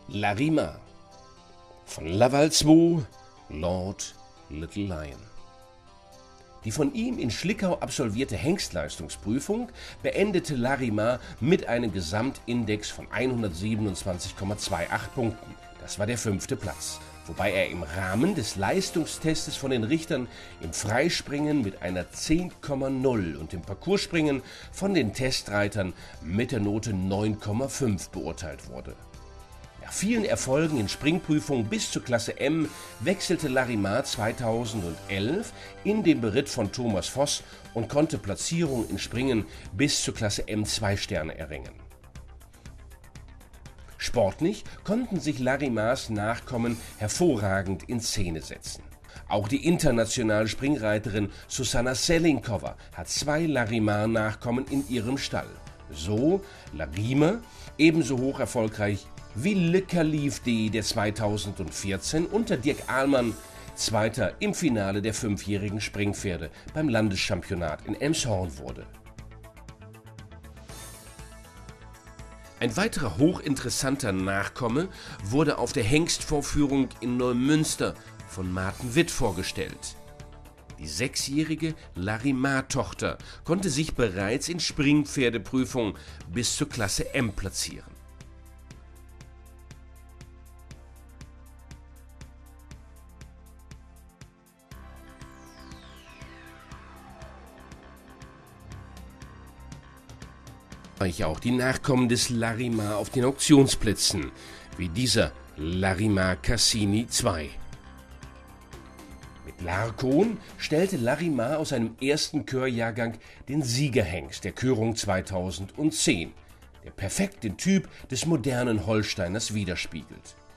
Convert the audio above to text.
Larimar von Laval 2, Lord Little Lion. Die von ihm in Schlickau absolvierte Hengstleistungsprüfung beendete Larimar mit einem Gesamtindex von 127,28 Punkten. Das war der 5. Platz, wobei er im Rahmen des Leistungstestes von den Richtern im Freispringen mit einer 10,0 und im Parcourspringen von den Testreitern mit der Note 9,5 beurteilt wurde. Nach vielen Erfolgen in Springprüfungen bis zur Klasse M wechselte Larimar 2011 in den Beritt von Thomas Voss und konnte Platzierungen in Springen bis zur Klasse M 2 Sterne erringen. Sportlich konnten sich Larimars Nachkommen hervorragend in Szene setzen. Auch die internationale Springreiterin Susanna Selinkova hat 2 Larimar-Nachkommen in ihrem Stall. So Larima, ebenso hoch erfolgreich wie Le Calife D, der 2014 unter Dirk Ahlmann Zweiter im Finale der 5-jährigen Springpferde beim Landeschampionat in Elmshorn wurde. Ein weiterer hochinteressanter Nachkomme wurde auf der Hengstvorführung in Neumünster von Martin Witt vorgestellt. Die 6-jährige Larimar-Tochter konnte sich bereits in Springpferdeprüfungen bis zur Klasse M platzieren. Auch die Nachkommen des Larimar auf den Auktionsplätzen, wie dieser Larimar Cassini II. Mit Larkon stellte Larimar aus seinem ersten Körjahrgang den Siegerhengst der Körung 2010, der perfekt den Typ des modernen Holsteiners widerspiegelt.